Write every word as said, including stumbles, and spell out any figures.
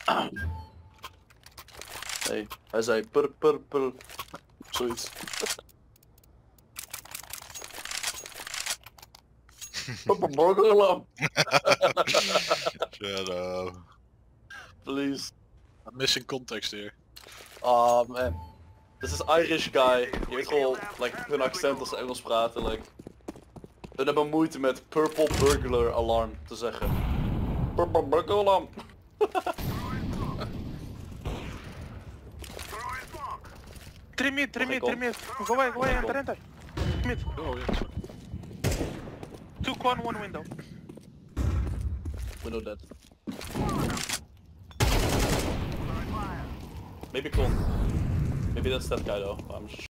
Nee, hij zei pur pur pur. Zoiets. Burglur. Shut up. Please. I'm missing context here. Ah uh, man. This is Irish guy. Je weet gewoon, like, hun accent als ze Engels praten, like. Hun hebben moeite met Purple Burglar Alarm te zeggen. Purple Burglar Alarm. Three mid, three mid, three mid. Go away, go away, enter, enter. Mid. Oh, yeah, sorry. Two con, one window. Window dead. Maybe con. Maybe that's that guy though. I'm